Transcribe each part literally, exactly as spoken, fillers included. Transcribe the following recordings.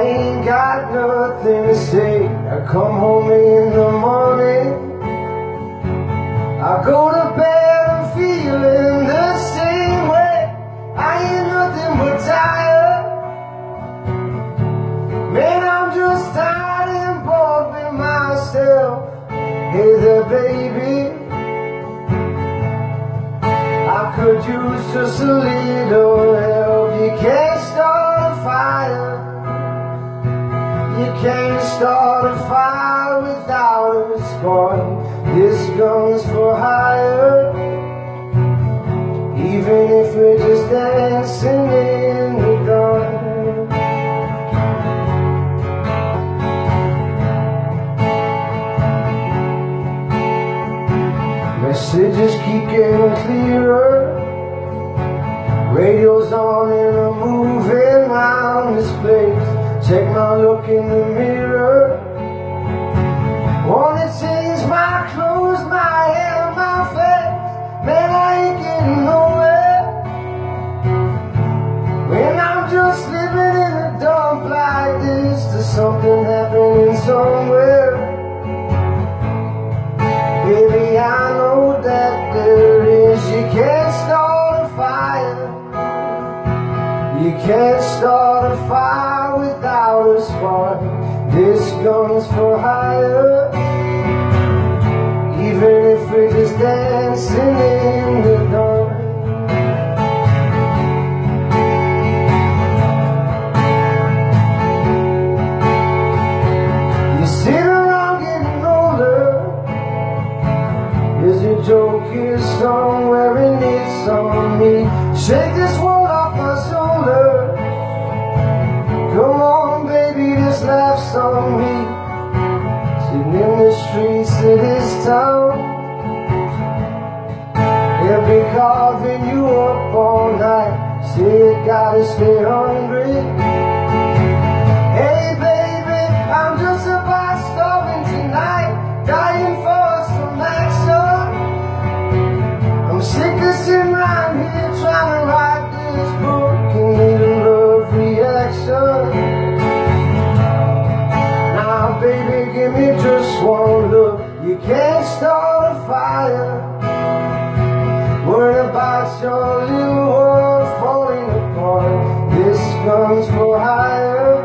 ain't got nothing to say. I come home in the morning, I go to bed, I'm feeling the same way. I ain't nothing but tired. Man, I'm just tired and bored with myself. Hey there, baby, I could use just a little help. You can't start a fire, you can't start a fire without a spark. This gun's for hire, even if we're just dancing in the dark. Messages keep getting clearer, radio's on and I'm moving round this place. Check my look in the mirror, wanna change my clothes, my hair, my face. Man, I ain't getting nowhere when I'm just living in a dump like this. There's something happening somewhere. Baby, I know that there is. You can't start a fire, you can't start a fire without a spark. This gun's for hire, even if we're just dancing in the dark. You sit around getting older, there's a joke here somewhere and it's on me. Shake this world off my shoulder, come on baby, this laugh's on me. Sitting in the streets of this town, they'll be carving you up all night. Say you gotta stay hungry. Hey baby, I'm just about starving tonight, dying for some action. I'm sick of sitting around here trying to write this book and need a love reaction. Now baby, give me just one look. You can't start a fire, worry about your little world falling apart. This gun's for hire,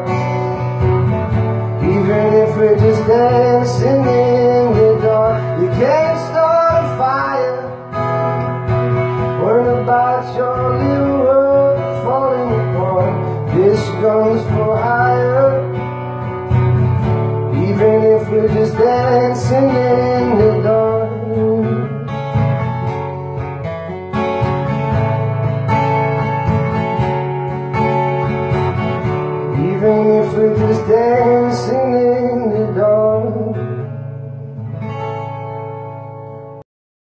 even if we're just dancing in the dark. You can't start a fire, worry about your little world falling apart. This gun's for hire, even if we're just dancing in the dark. Even if we're just dancing in the dark.